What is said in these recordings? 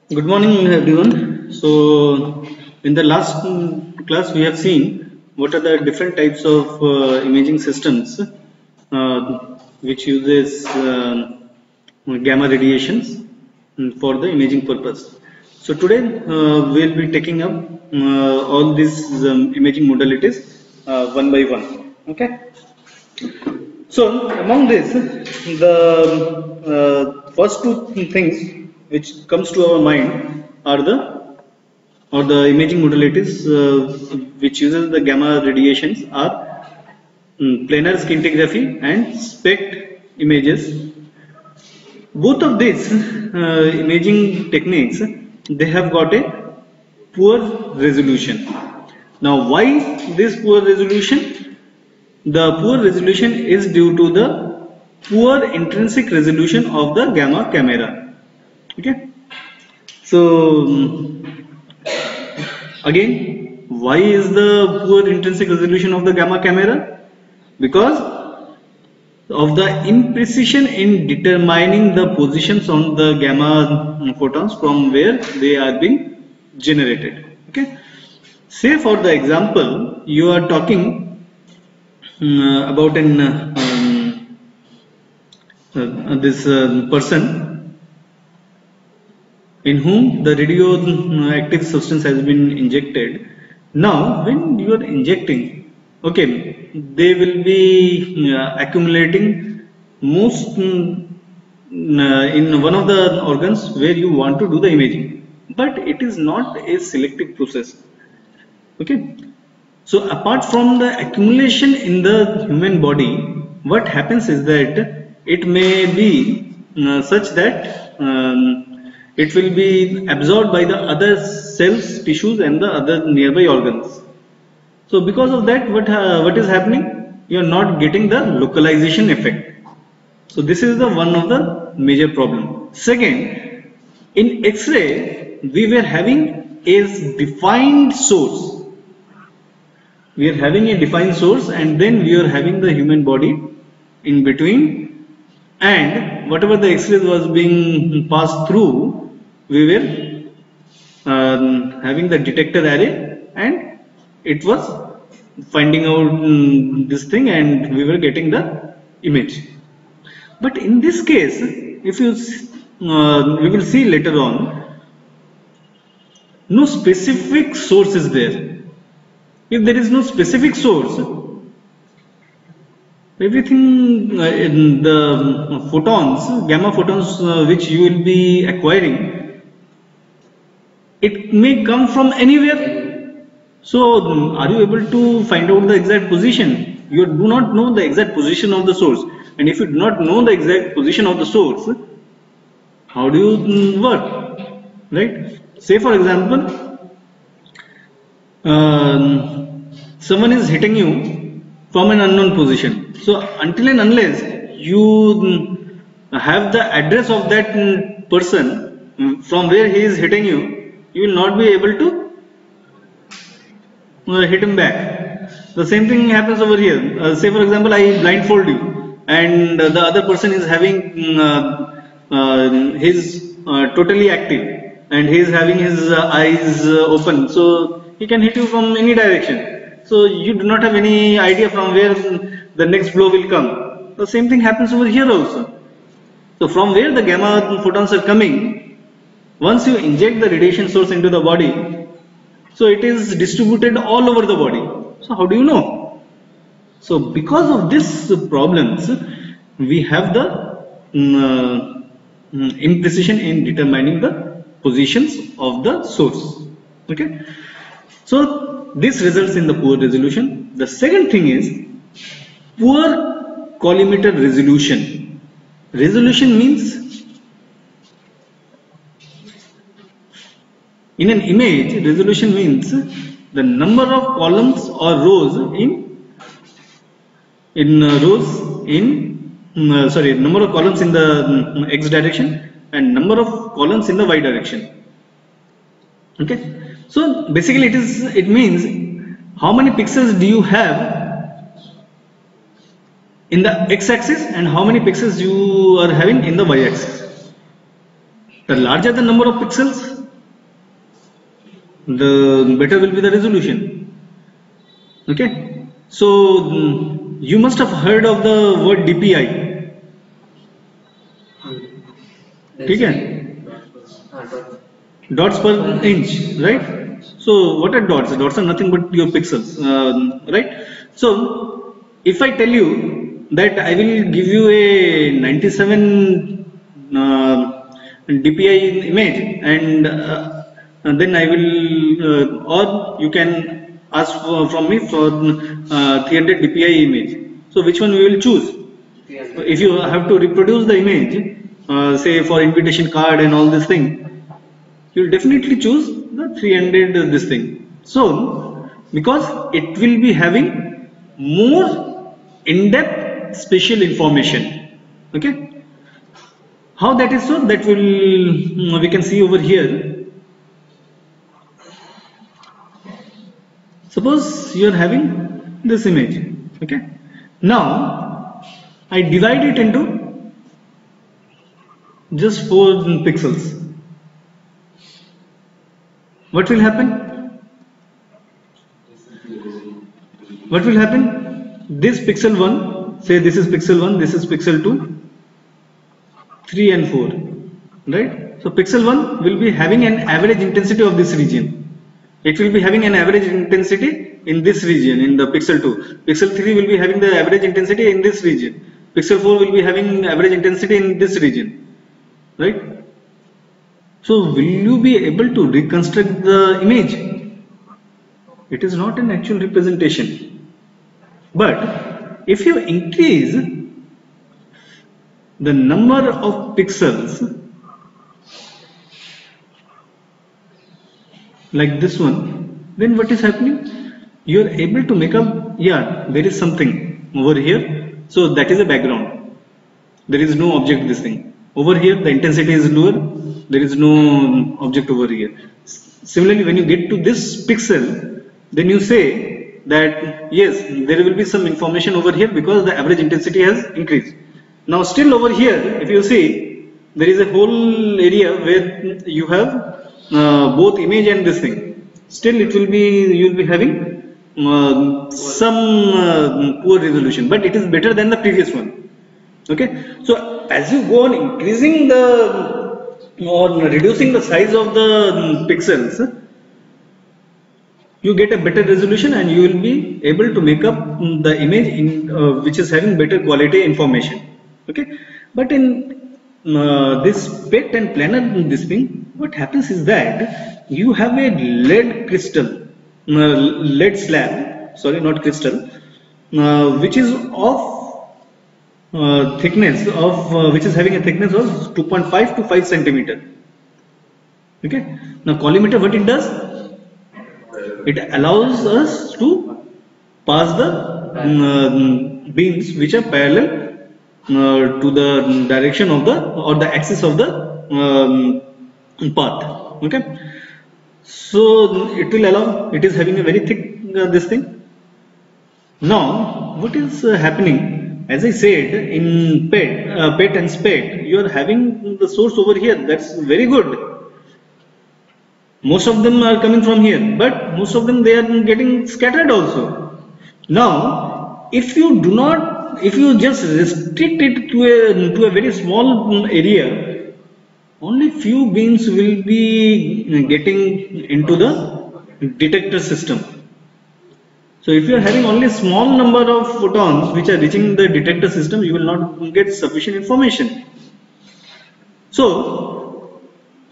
Good morning, everyone. So, in the last class, we have seen what are the different types of imaging systems which uses gamma radiations for the imaging purpose. So, today we'll be taking up all these imaging modalities one by one. Okay. So, among this, the first two things which comes to our mind are the imaging modalities which uses the gamma radiations are planar scintigraphy and SPECT images. Both of these imaging techniques, they have got a poor resolution. Now, why this poor resolution? The poor resolution is due to the poor intrinsic resolution of the gamma camera. Okay. So again, why is the poor intrinsic resolution of the gamma camera? Because of the imprecision in determining the positions on the gamma photons from where they are being generated. Okay. Say for the example, you are talking about this person in whom the radioactive substance has been injected. Now, when you are injecting, okay, they will be accumulating most in one of the organs where you want to do the imaging, but it is not a selective process. Okay. So apart from the accumulation in the human body, what happens is that it may be such that it will be absorbed by the other cells, tissues and the other nearby organs. So because of that, what is happening? You are not getting the localization effect. So this is the one of the major problem. Second, in X-ray, we were having a defined source. We are having a defined source and then we are having the human body in between, and whatever the X-rays was being passed through, we were having the detector array and it was finding out this thing and we were getting the image. But in this case, if you we will see later on, no specific source is there. If there is no specific source, everything in the photons, gamma photons which you will be acquiring, it may come from anywhere. So, are you able to find out the exact position? You do not know the exact position of the source, and if you do not know the exact position of the source, how do you work? Right? Say for example, someone is hitting you from an unknown position. So until and unless you have the address of that person from where he is hitting you, you will not be able to hit him back. The same thing happens over here. Say for example, I blindfold you and the other person is having his totally active and he is having his eyes open. So he can hit you from any direction. So you do not have any idea from where the next blow will come. The same thing happens over here also. So from where the gamma photons are coming, once you inject the radiation source into the body, so it is distributed all over the body. So how do you know? So because of these problems, we have the imprecision in determining the positions of the source. Okay. So this results in the poor resolution. The second thing is poor collimator resolution. Resolution means in an image, resolution means the number of columns or rows number of columns in the x direction and number of columns in the y direction. Okay. So basically it means how many pixels do you have in the x-axis and how many pixels you are having in the y-axis. The larger the number of pixels, the better will be the resolution. Okay, so you must have heard of the word DPI. ठीक है, dots per inch, right? So what are dots? Dots are nothing but your pixels, right? So if I tell you that I will give you a 97 DPI image, and then I will, or you can ask from me for 300 DPI image. So which one we will choose? If you have to reproduce the image, say for invitation card and all this thing, you will definitely choose the 300 this thing. So because it will be having more in-depth spatial information. Okay, how that is so? That will we can see over here. Suppose you are having this image. Okay, now I divide it into just 4 pixels. What will happen? What will happen? This pixel 1, say this is pixel 1, this is pixel 2, 3 and 4, right? So pixel 1 will be having an average intensity of this region. It will be having an average intensity in this region, in the pixel 2. Pixel 3 will be having the average intensity in this region. Pixel 4 will be having average intensity in this region, right? So will you be able to reconstruct the image? It is not an actual representation. But if you increase the number of pixels like this one, then what is happening? You are able to make up, yeah, there is something over here. So that is a background. There is no object this thing. Over here the intensity is lower. There is no object over here. Similarly, when you get to this pixel, then you say that yes, there will be some information over here because the average intensity has increased. Now still over here, if you see, there is a whole area where you have both image and this thing. Still it will be, you will be having some poor resolution, but it is better than the previous one. Okay, so as you go on increasing the or reducing the size of the pixels, you get a better resolution and you will be able to make up the image in which is having better quality information. Okay, but in this PET and planar this thing, what happens is that you have a lead crystal, lead slab, sorry, not crystal, which is of thickness of which is having a thickness of 2.5 to 5 centimeter. Okay, now collimator, what it does, it allows us to pass the beams which are parallel to the direction of the or the axis of the path. Okay, so it will allow, it is having a very thick this thing. Now what is happening? As I said, in PET and SPECT, you are having the source over here. That's very good. Most of them are coming from here, but most of them they are getting scattered also. Now, if you do not, if you just restrict it to a very small area, only few beams will be getting into the detector system. So if you are having only small number of photons which are reaching the detector system, you will not get sufficient information. So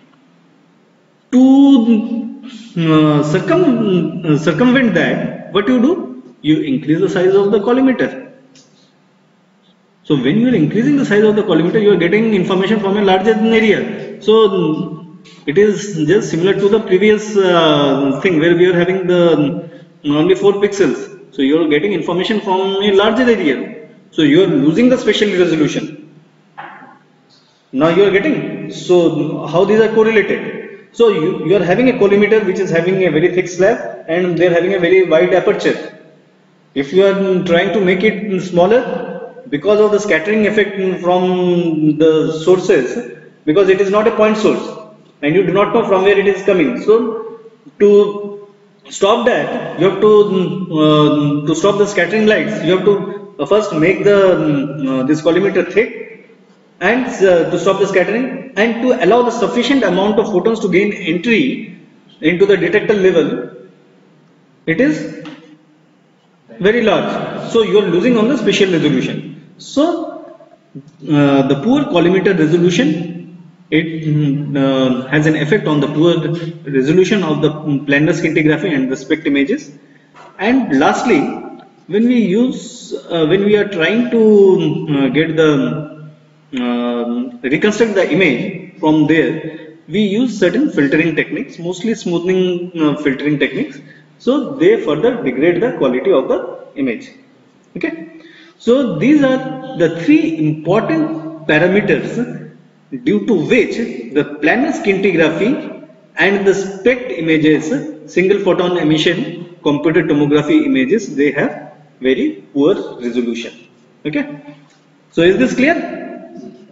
to circumvent that, what you do? You increase the size of the collimator. So when you are increasing the size of the collimator, you are getting information from a larger area. So it is just similar to the previous thing where we are having the only 4 pixels. So you are getting information from a larger area. So you are losing the spatial resolution. Now you are getting. So how these are correlated? So you are having a collimator which is having a very thick slab and they are having a very wide aperture. If you are trying to make it smaller, because of the scattering effect from the sources, because it is not a point source and you do not know from where it is coming. So to stop that, you have to stop the scattering lights, you have to first make the this collimator thick, and to stop the scattering and to allow the sufficient amount of photons to gain entry into the detector level, it is very large. So you are losing on the spatial resolution. So the poor collimator resolution, it has an effect on the poor resolution of the planar scintigraphy and the SPECT images. And lastly, when we are trying to get the reconstruct the image from there, we use certain filtering techniques, mostly smoothing filtering techniques. So they further degrade the quality of the image. Okay. So these are the three important parameters due to which the planar scintigraphy and the SPECT images, single photon emission computed tomography images, they have very poor resolution. Okay. So is this clear?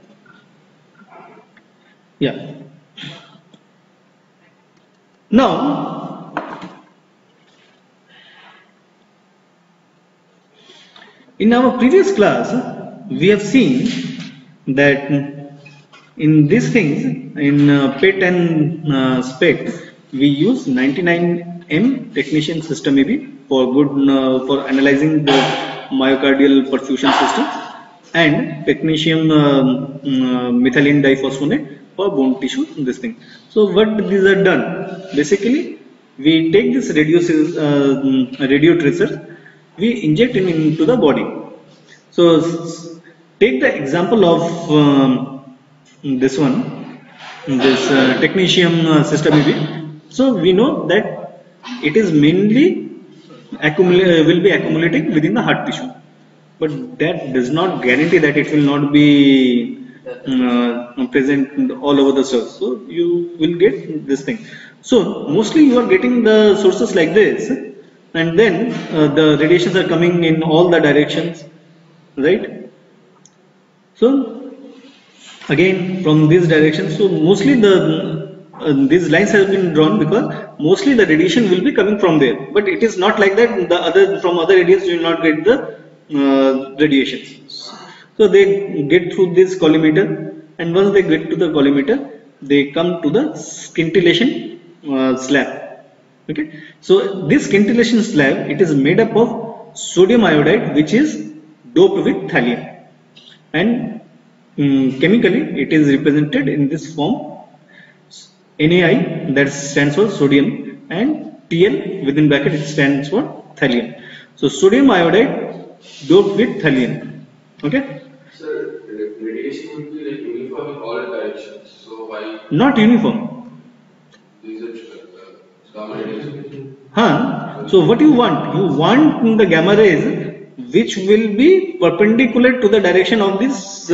Yeah. Now, in our previous class, we have seen that in these things, in PET and SPECT, we use 99M technetium system AB for good for analyzing the myocardial perfusion system, and technetium methylene diphosphonate for bone tissue. This thing. So what these are done? Basically, we take this radio tracer, we inject it into the body. So take the example of this one, this technetium system AB. So we know that it is mainly will be accumulating within the heart tissue, but that does not guarantee that it will not be present all over the cells. So you will get this thing. So mostly you are getting the sources like this, and then the radiations are coming in all the directions, right? So again from these directions, so mostly these lines have been drawn because mostly the radiation will be coming from there, but it is not like that. The from other areas you will not get the radiations. So they get through this collimator, and once they get to the collimator, they come to the scintillation slab. Okay, so this scintillation slab, it is made up of sodium iodide, which is doped with thallium, and chemically it is represented in this form: NaI, that stands for sodium, and Tl within bracket, it stands for thallium. So sodium iodide doped with thallium. Okay. Sir, radiation will be like uniform in all directions. So why? Not uniform. These are gamma radiation. So what you want? You want the gamma rays which will be perpendicular to the direction of this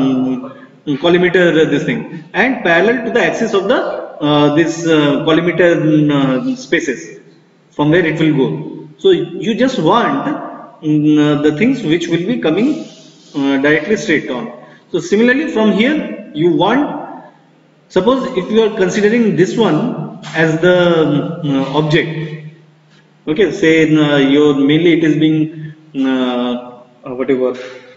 collimator, this thing, and parallel to the axis of the this collimator spaces from where it will go. So you just want the things which will be coming directly straight on. So similarly from here you want, suppose if you are considering this one as the object, okay, say your mainly it is being whatever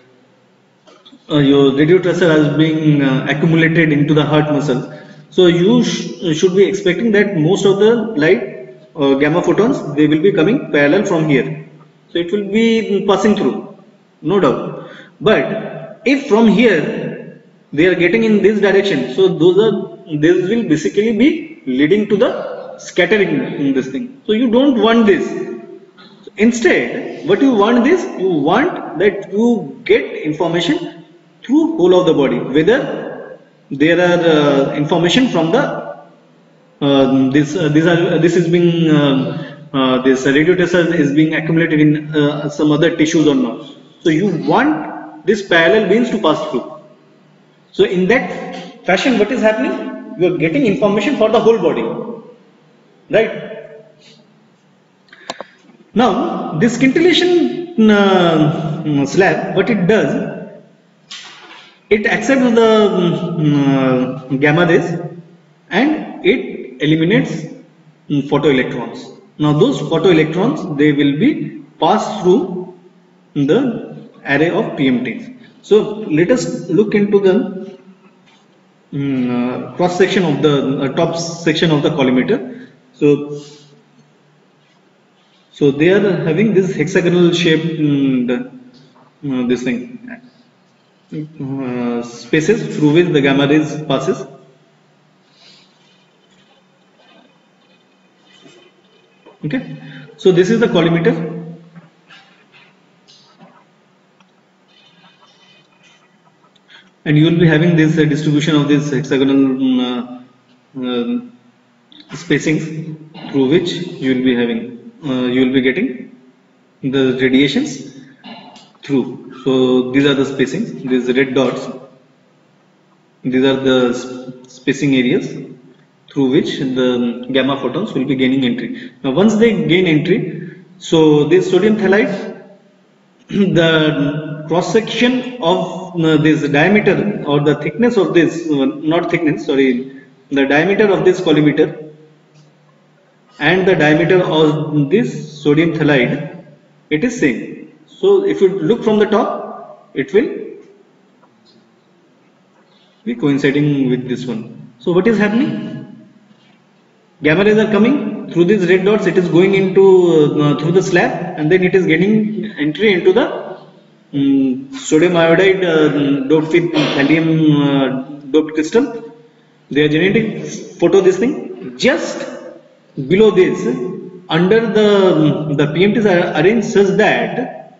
your radio tracer has been accumulated into the heart muscle. So you should be expecting that most of the light gamma photons, they will be coming parallel from here. So it will be passing through, no doubt. But if from here they are getting in this direction, so these will basically be leading to the scattering in this thing. So you don't want this. So instead, what you want is, you want that you get information through whole of the body, whether there are information from the this is being this radio tracer is being accumulated in some other tissues or not. So you want this parallel beams to pass through. So in that fashion, what is happening? You are getting information for the whole body, right? Now this scintillation slab, what it does, it accepts the gamma rays and it eliminates photoelectrons. Now those photoelectrons, they will be passed through the array of PMTs. So let us look into the cross section of the top section of the collimator. So they are having this hexagonal shaped this thing spaces through which the gamma rays passes. Okay, so this is the collimator, and you will be having this distribution of this hexagonal spacings through which you will be having you will be getting the radiations through. So these are the spacings, these red dots, these are the spacing areas through which the gamma photons will be gaining entry. Now once they gain entry, so this sodium thalide, the cross section of this diameter or the thickness of this, not thickness, sorry, the diameter of this collimator and the diameter of this sodium thalide, it is same. So if you look from the top, it will be coinciding with this one. So what is happening? Gamma rays are coming through these red dots, it is going into through the slab, and then it is getting entry into the sodium iodide doped with thallium doped crystal. They are generating photo this thing. Just below this, under the PMTs are arranged such that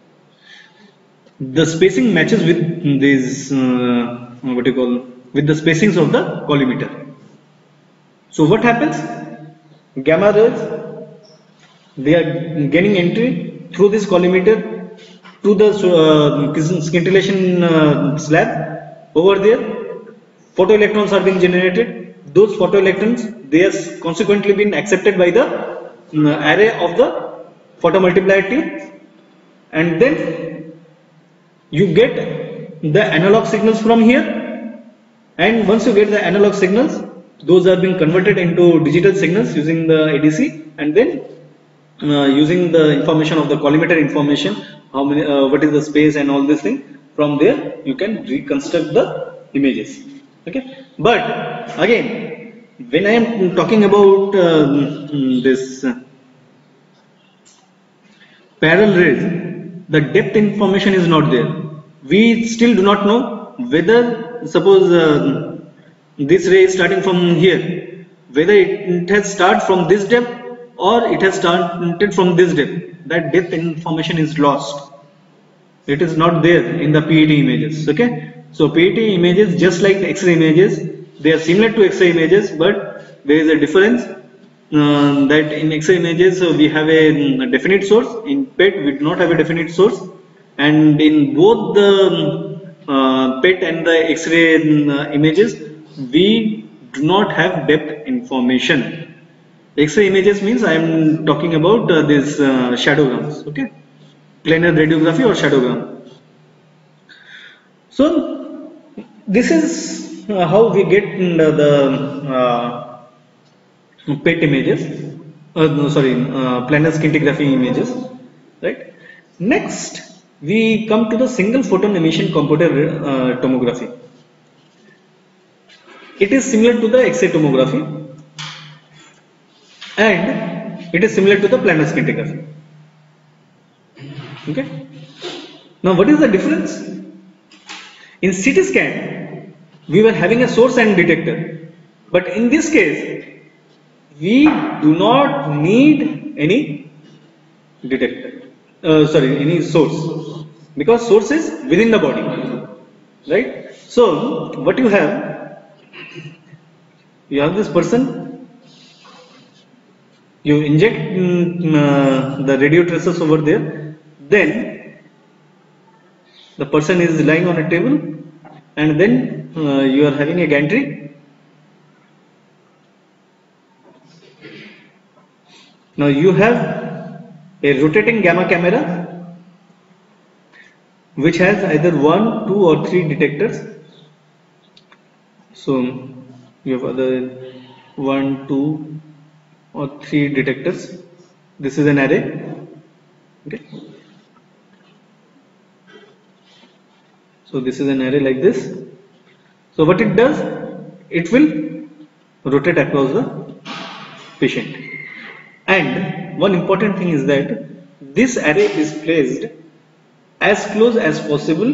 the spacing matches with these with the spacings of the collimator. So what happens? Gamma rays, they are gaining entry through this collimator to the scintillation slab. Over there, photoelectrons are being generated. Those photoelectrons, they are consequently been accepted by the array of the photomultiplier tube, and then you get the analog signals from here. And once you get the analog signals, those are being converted into digital signals using the ADC, and then using the information of the collimator information, how many, what is the space and all this thing. From there you can reconstruct the images. Okay, but again, when I am talking about this parallel rays, the depth information is not there. We still do not know whether, suppose this ray is starting from here, whether it has started from this depth or it has started from this depth. That depth information is lost. It is not there in the PET images. Okay, so PET images, just like X-ray images, they are similar to X-ray images, but there is a difference that in X-ray images we have a definite source. In PET we do not have a definite source, and in both the PET and the X-ray images, we do not have depth information. X-ray images means I am talking about this shadowgrams, okay, planar radiography or shadowgram. So this is how we get the PET images, planar scintigraphy images, right? Next, we come to the single photon emission computed tomography. It is similar to the X-ray tomography, and it is similar to the planar scintigraphy. Okay. Now, what is the difference? In CT scan, we were having a source and detector, but in this case, we do not need any detector. Any source, because source is within the body, right? So, what you have? You have this person, you inject the radio tracers over there, then the person is lying on a table, and then you are having a gantry. Now you have a rotating gamma camera which has either 1, 2 or 3 detectors. So you have other 1, 2 or 3 detectors. This is an array. Okay. So this is an array like this. So what it does, it will rotate across the patient. And one important thing is that this array is placed as close as possible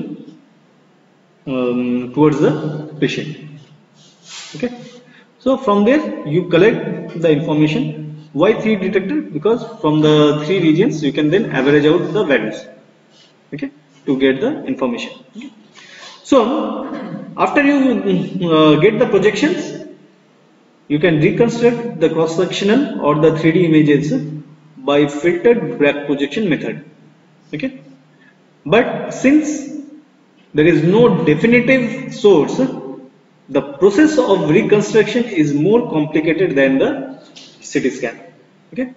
towards the patient. Okay. So from there you collect the information. Why 3 detector? Because from the 3 regions you can then average out the values. Okay, to get the information. Okay. So after you get the projections, you can reconstruct the cross-sectional or the 3D images by filtered back projection method. Okay, but since there is no definitive source, the process of reconstruction is more complicated than the CT scan. Okay,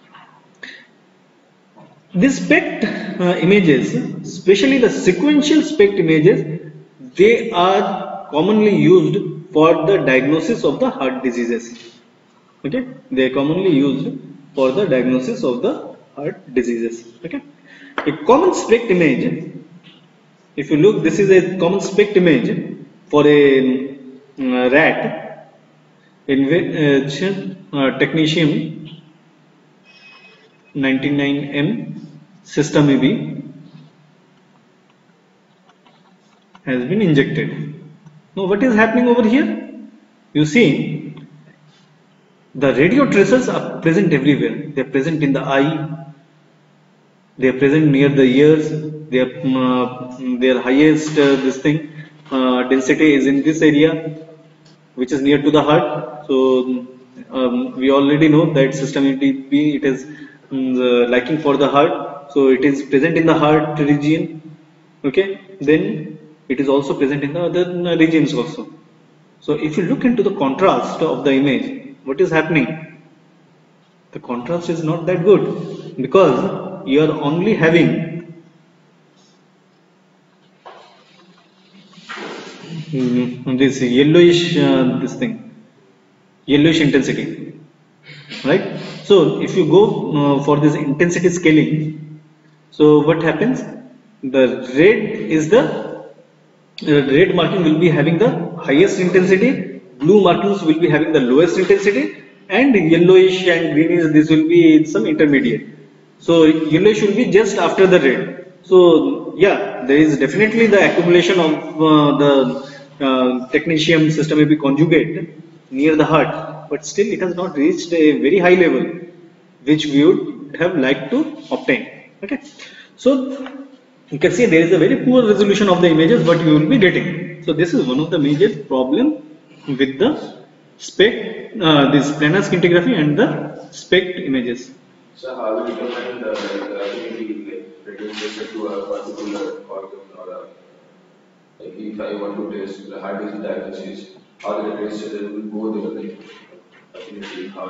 these SPECT images, especially the sequential SPECT images, they are commonly used for the diagnosis of the heart diseases. Okay, they are commonly used for the diagnosis of the heart diseases. Okay, a common SPECT image, if you look, this is a common SPECT image for a rat in which technetium 99M system AB has been injected. Now what is happening over here? You see, the radio tracers are present everywhere. They are present in the eye, they are present near the ears, their highest density is in this area, which is near to the heart. So we already know that system AB, it is liking for the heart, so it is present in the heart region. Okay, then it is also present in the other regions also. So if you look into the contrast of the image, what is happening? The contrast is not that good, because you are only having this yellowish yellowish intensity, right? So if you go for this intensity scaling, so what happens? The red marking will be having the highest intensity, blue markings will be having the lowest intensity, and yellowish and greenish, this will be some intermediate. So yellowish will be just after the red. So yeah, there is definitely the accumulation of the technetium system AB conjugate near the heart, but still it has not reached a very high level which we would have liked to obtain. Okay, so you can see there is a very poor resolution of the images what you will be getting. So this is one of the major problem with the SPECT, this planar scintigraphy and the SPECT images. So how will you determine the affinity reduced to a particular organ, or like if I want to test the heart disease diagnosis, how the tracer will go there, like affinity, how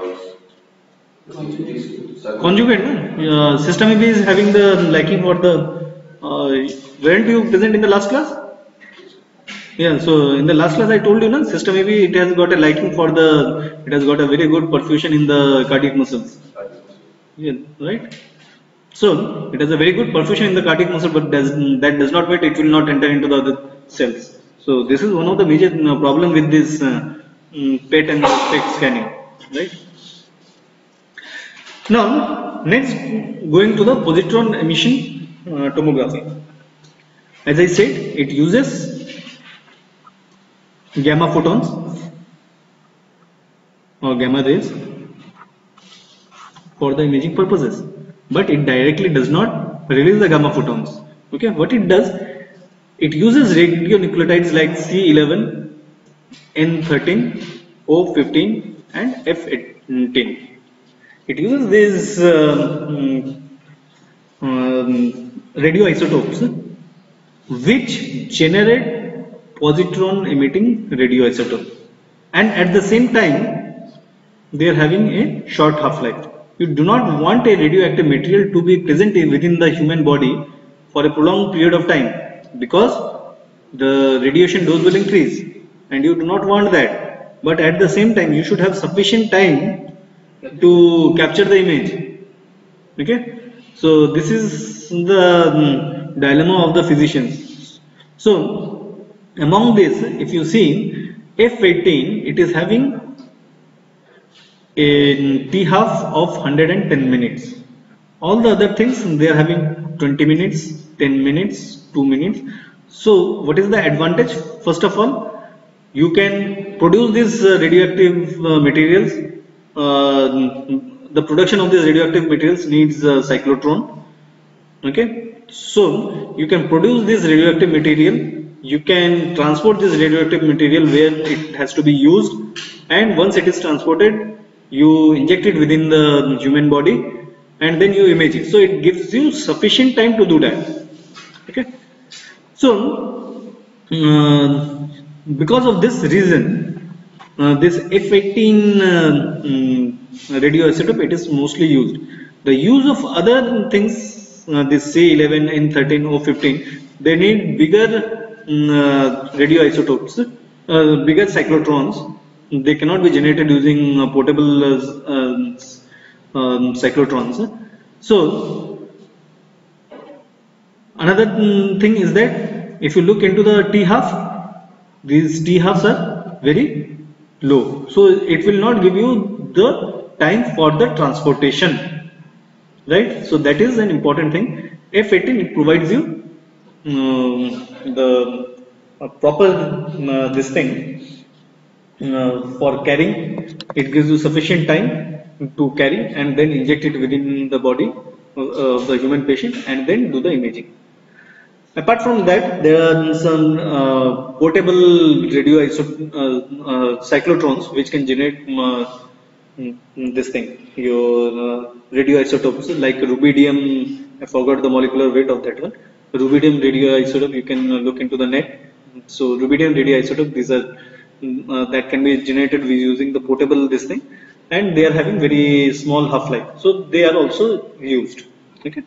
is conjugate, system AB is having the liking for the weren't you present in the last class? Yeah, so in the last class I told you, no, system AB, it has got a liking for the, it has got a very good perfusion in the cardiac muscles. Yeah, right. So it has a very good perfusion in the cardiac muscle, but that does not mean it will not enter into the other cells. So this is one of the major problem with this PET and SPECT scanning, right? Now next, going to the positron emission tomography. As I said, it uses gamma photons or gamma rays for the imaging purposes, but it directly does not release the gamma photons. Okay, what it does, it uses radionuclides like C11, N13, O15 and F18. It uses these radioisotopes which generate positron emitting radioisotope, and at the same time they are having a short half-life. You do not want a radioactive material to be present within the human body for a prolonged period of time, because the radiation dose will increase and you do not want that. But at the same time you should have sufficient time to capture the image. Okay, so this is the dilemma of the physicians. So among this, if you see F18, it is having a t-half of 110 minutes. All the other things, they are having 20 minutes, 10 minutes, 2 minutes. So what is the advantage? First of all, you can produce these radioactive materials. The production of these radioactive materials needs cyclotron. Okay, so you can produce this radioactive material, you can transport this radioactive material where it has to be used, and once it is transported, you inject it within the human body and then you image it. So it gives you sufficient time to do that. Okay, so because of this reason, this F18 radioisotope, it is mostly used. The use of other things, this C11, N13, O15, they need bigger radioisotopes, bigger cyclotrons. They cannot be generated using portable cyclotrons. So another thing is that if you look into the t-half, these t-halves are very low, so it will not give you the time for the transportation, right? So that is an important thing. F18, it provides you the proper this thing for carrying. It gives you sufficient time to carry and then inject it within the body of the human patient and then do the imaging. Apart from that, there are some portable cyclotrons which can generate this thing, your radioisotopes like rubidium. I forgot the molecular weight of that one. Rubidium radioisotope, you can look into the net. So rubidium radioisotope, these are that can be generated using the portable this thing, and they are having very small half-life, so they are also used. Okay.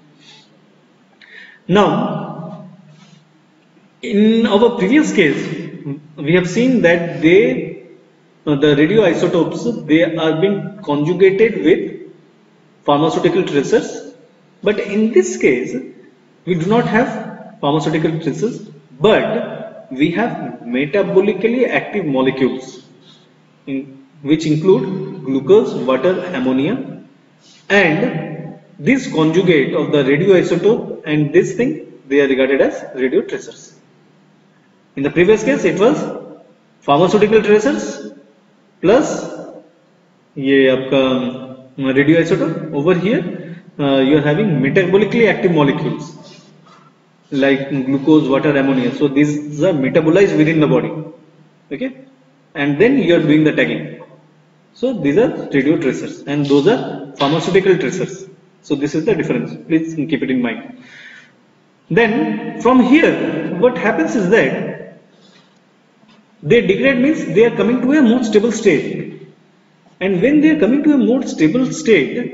Now, in our previous case, we have seen that the radioisotopes, they are being conjugated with pharmaceutical tracers, but in this case, we do not have pharmaceutical tracers, but we have metabolically active molecules, which include glucose, water, ammonia, and this conjugate of the radioisotope and this thing, they are regarded as radio tracers. In the previous case, it was pharmaceutical tracers plus ये आपका radioisotope. Over here, you are having metabolically active molecules like glucose, water, ammonia. So these are metabolized within the body. Okay, and then you are doing the tagging. So these are radio tracers and those are pharmaceutical tracers. So this is the difference. Please keep it in mind. Then from here, what happens is that they degrade, means they are coming to a more stable state. And when they are coming to a more stable state,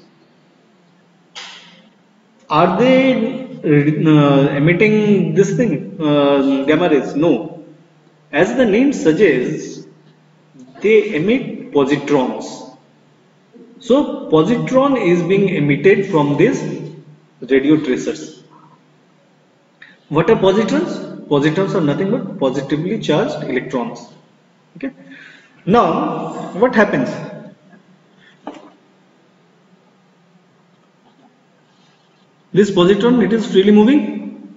are they emitting this thing, gamma rays? No. As the name suggests, they emit positrons. So positron is being emitted from these radio tracers. What are positrons? Positrons are nothing but positively charged electrons. Okay. Now, what happens? This positron, it is freely moving.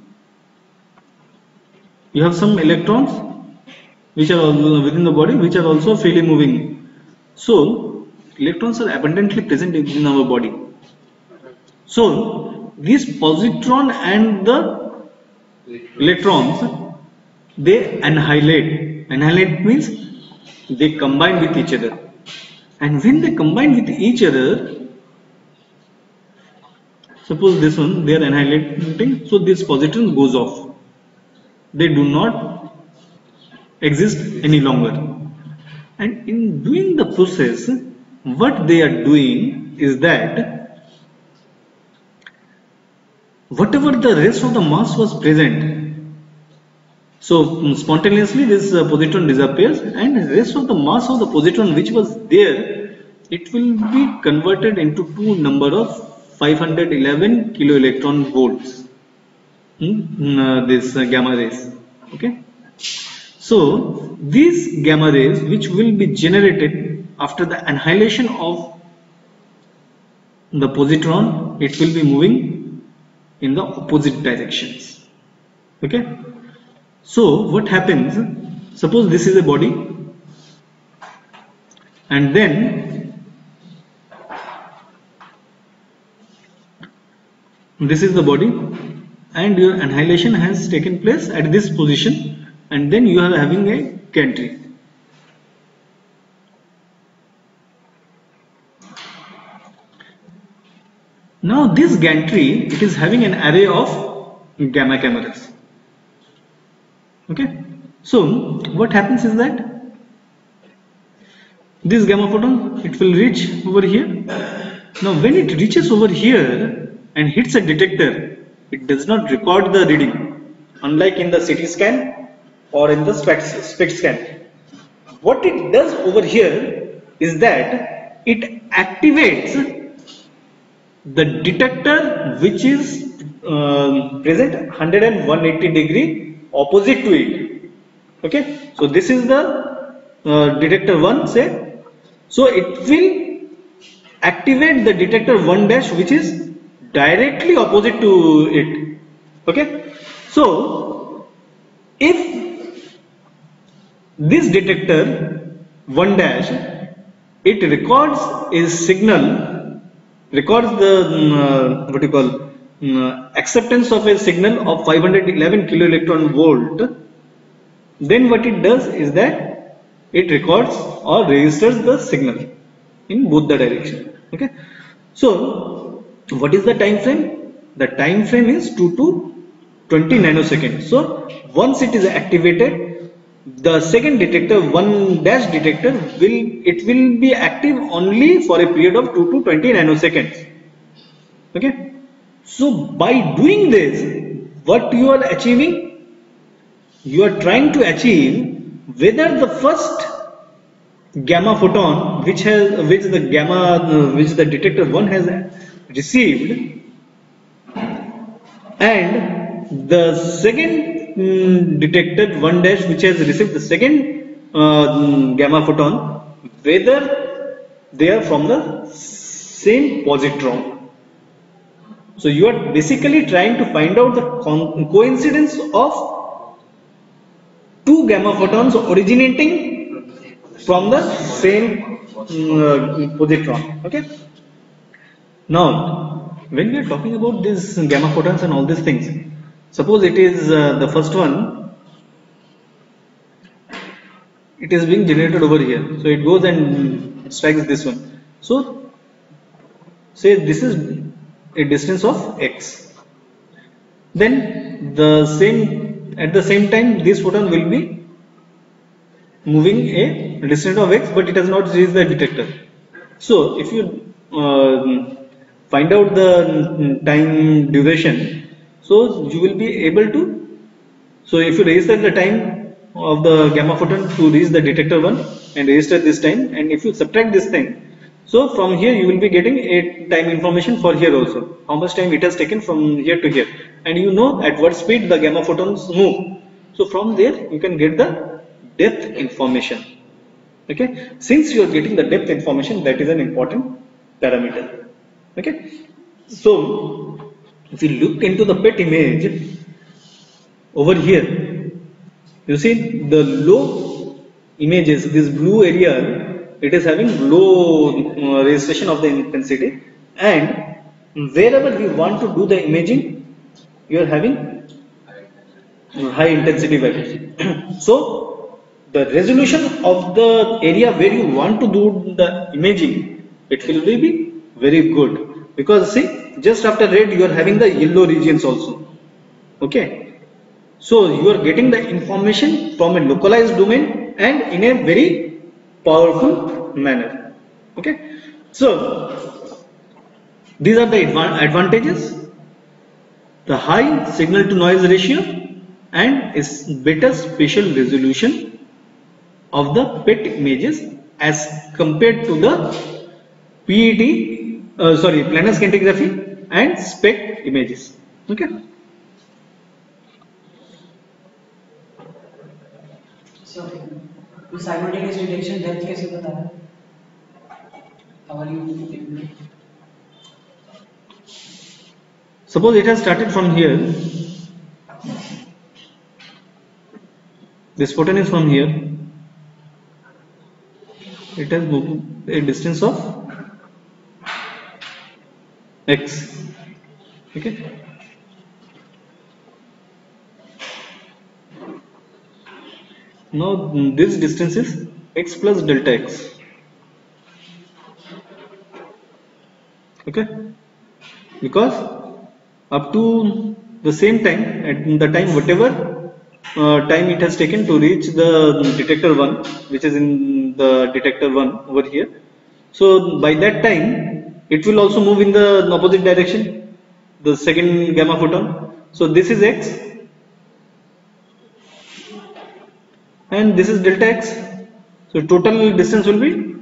You have some electrons which are within the body, which are also freely moving. So electrons are abundantly present in our body. So this positron and the electrons, they annihilate. Annihilate means they combine with each other. And when they combine with each other, suppose this one, they are annihilating, so this positron goes off. They do not exist any longer. And in doing the process, what they are doing is that whatever the rest of the mass was present, so spontaneously this positron disappears and the rest of the mass of the positron which was there, it will be converted into two number of 511 kilo electron volts in this gamma rays. Okay, so these gamma rays which will be generated after the annihilation of the positron, it will be moving in the opposite directions. Okay, so what happens, suppose this is a body and then this is the body and your annihilation has taken place at this position, and then you are having a gantry. Now this gantry, it is having an array of gamma cameras. Okay, so what happens is that this gamma photon, it will reach over here. Now when it reaches over here and hits a detector, it does not record the reading, unlike in the CT scan or in the SPECT scan. What it does over here is that it activates the detector which is present 180 degree opposite to it. Okay, so this is the detector 1, say. So it will activate the detector 1 dash which is directly opposite to it. Okay, so if this detector 1 dash, it records a signal, records the what you call acceptance of a signal of 511 kilo electron volt, then what it does is that it records or registers the signal in both the direction. Okay, so what is the time frame? The time frame is 2 to 20 nanoseconds. So once it is activated, the second detector 1 dash detector will be active only for a period of 2 to 20 nanoseconds. Okay, so by doing this, what you are achieving, you are trying to achieve whether the first gamma photon which the detector 1 has received and the second detector 1 dash which has received the second gamma photon, whether they are from the same positron. So you are basically trying to find out the coincidence of two gamma photons originating from the same positron. Okay, now when we are talking about these gamma photons and all these things, suppose it is the first one, it is being generated over here, so it goes and strikes this one. So say this is a distance of x, then at the same time this photon will be moving a distance of x, but it has not reached the detector. So if you find out the time duration, so you will be able to, so if you register the time of the gamma photon to reach the detector 1 and register this time, and if you subtract this thing, so from here you will be getting a time information for here also, how much time it has taken from here to here, and you know at what speed the gamma photons move. So from there you can get the depth information. Okay, since you are getting the depth information, that is an important parameter. Okay, so if you look into the PET image over here, you see the low images, this blue area, it is having low registration of the intensity, and wherever we want to do the imaging, you are having high intensity values. So the resolution of the area where you want to do the imaging, it will be very good, because see, just after red you are having the yellow regions also. Okay, so you are getting the information from a localized domain and in a very powerful manner. Okay, so these are the advantages: the high signal to noise ratio and is better spatial resolution of the PET images as compared to the PET, planar scintigraphy and SPECT images. Okay. So, simultaneous detection depth कैसे बताया? How are you able to? Suppose it has started from here. This photon is from here. It has moved a distance of x. Okay. Now this distance is x plus delta x. Okay. Because up to the same time, at the time whatever time it has taken to reach the detector 1, which is in the detector 1 over here. So by that time it will also move in the opposite direction, the second gamma photon. So this is x and this is delta x. So total distance will be,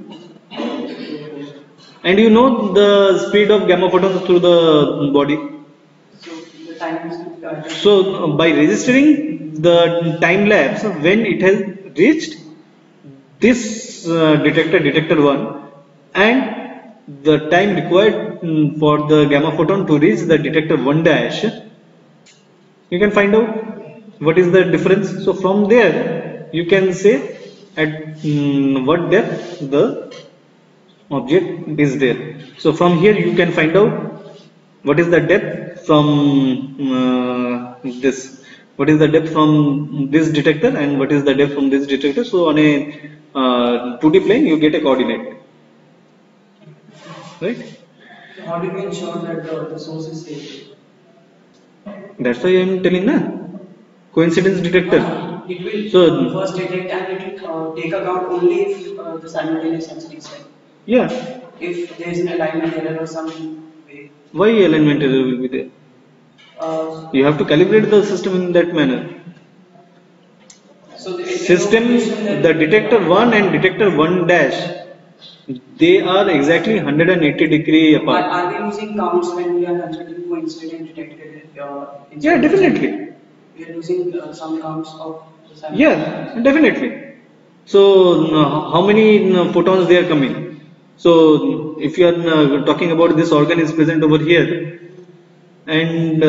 and you know the speed of gamma photons through the body. So the time is So by registering the time lapse when it has reached this detector 1 and the time required for the gamma photon to reach the detector 1 dash, you can find out what is the difference. So from there you can say at what depth the object is there. So from here you can find out what is the depth from what is the depth from this detector and what is the depth from this detector. So on a 2D plane you get a coordinate, right? So how do we ensure that the source is safe? That's why I am telling na coincidence detector. It will So first detect and it will take account only if the simultaneous sensing is right. yeah, If there is an alignment error or some way. why alignment error will be there? You have to calibrate the system in that manner. So the System, the detector 1 and detector 1 dash, they are exactly 180 degree apart. Are we using counts when we are considering coincident detected? Yeah, definitely. We are using some counts of the sample. Yeah, definitely. So how many photons they are coming? So if you are talking about this organ is present over here, and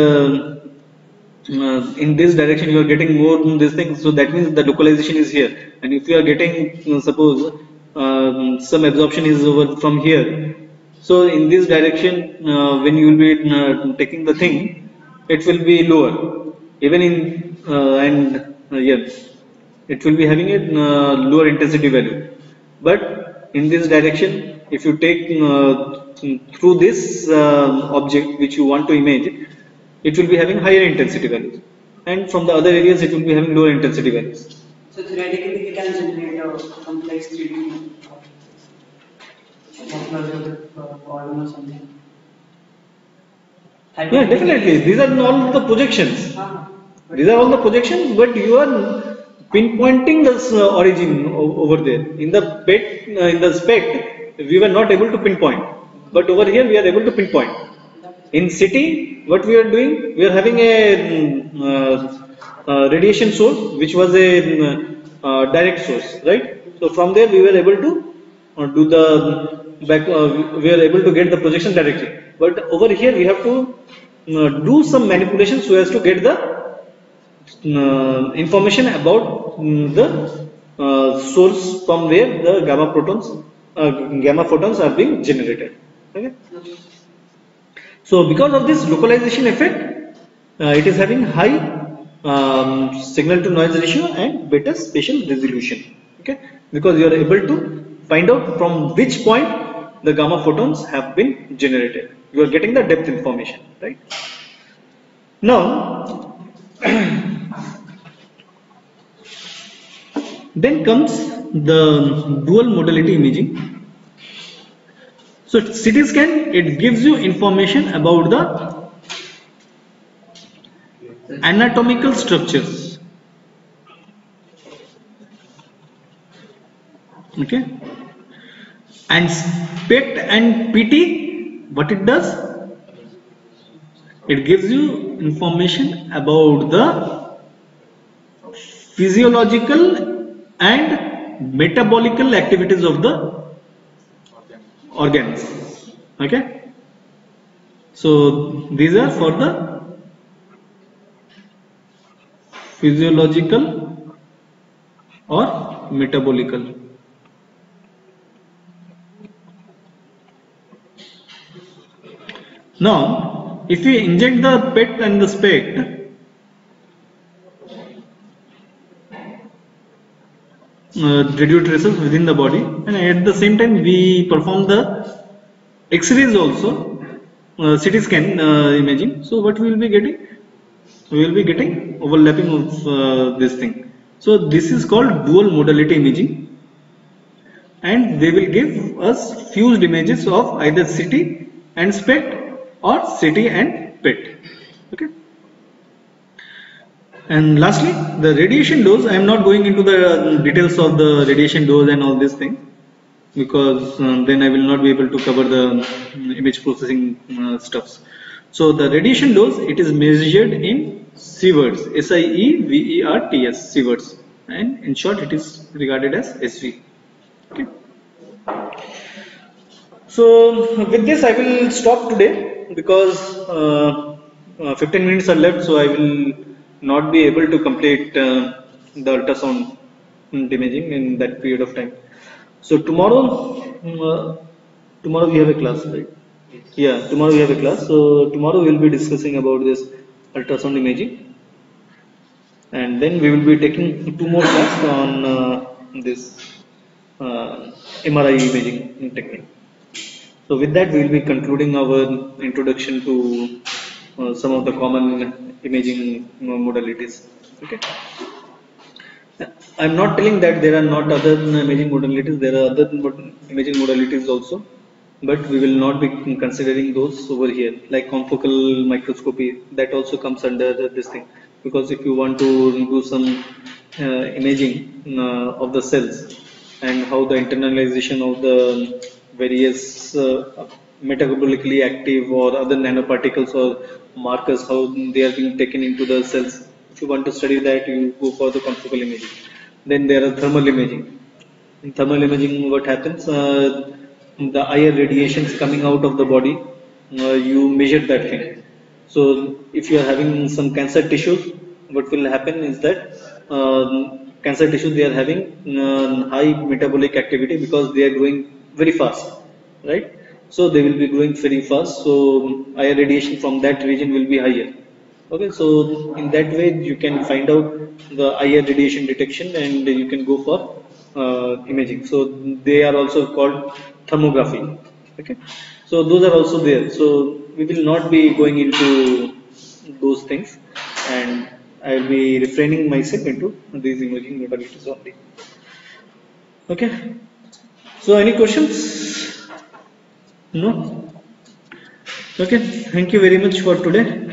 in this direction you are getting more than this thing, so that means the localization is here. And if you are getting suppose some absorption is over from here, so in this direction when you will be taking the thing, it will be lower. Even in yeah, it will be having a lower intensity value. But in this direction, if you take through this object which you want to image, it will be having higher intensity values, and from the other areas it will be having lower intensity values. So theoretically, we can generate a complex 3D organ or something. Yeah, definitely. These are all the projections. These are all the projections, but you are pinpointing the origin over there. In the in the SPECT, we were not able to pinpoint, but over here we are able to pinpoint. In CT, what we are doing, we are having a radiation source, which was a direct source, right? So from there we were able to do the back. We are able to get the projection directly. But over here we have to do some manipulation so as to get the information about the source from where the gamma photons are being generated. Okay. So because of this localization effect, it is having high signal to noise ratio and better spatial resolution. Okay, because you are able to find out from which point the gamma photons have been generated. You are getting the depth information, right? Now, then comes the dual modality imaging. So CT scan, it gives you information about the anatomical structures. Okay, and PET and PT, what it does? It gives you information about the physiological and metabolical activities of the organs. Okay. So these are for the physiological or metabolical. Now, if we inject the PET and the SPECT, radiotracers within the body, and at the same time we perform the X-rays also, CT scan imaging. So what we will be getting? We will be getting overlapping of this thing. So this is called dual modality imaging, and they will give us fused images of either CT and SPECT or CT and PET. Okay. And lastly, the radiation dose. I am not going into the details of the radiation dose and all these things, because then I will not be able to cover the image processing stuffs. So the radiation dose, it is measured in sieverts, SIEVERTS, sieverts, and in short it is regarded as SV. Okay. So with this I will stop today, because 15 minutes are left, so I will not be able to complete the ultrasound imaging in that period of time. So tomorrow we have a class, right? Yeah, tomorrow we have a class. So tomorrow we will be discussing about this ultrasound imaging, and then we will be taking 2 more classes on this MRI imaging technique. So with that we will be concluding our introduction to some of the common imaging modalities. Okay. I am not telling that there are not other imaging modalities. There are other imaging modalities also, but we will not be considering those over here, like confocal microscopy. That also comes under this thing, because if you want to do some imaging of the cells and how the internalization of the various metabolically active or other nanoparticles or markers, how they are being taken into the cells. If you want to study that, you go for the confocal imaging. Then there are thermal imaging. In thermal imaging, what happens? The IR radiations coming out of the body, you measure that thing. So if you are having some cancer tissues, what will happen is that cancer tissues, they are having high metabolic activity because they are growing very fast, right? So they will be growing very fast. So IR radiation from that region will be higher. Okay, so in that way you can find out the IR radiation detection, and you can go for imaging. So they are also called thermography. Okay, so those are also there. So we will not be going into those things, and I will be refraining myself into these imaging modalities only. Okay, so any questions? No? Okay, thank you very much for today.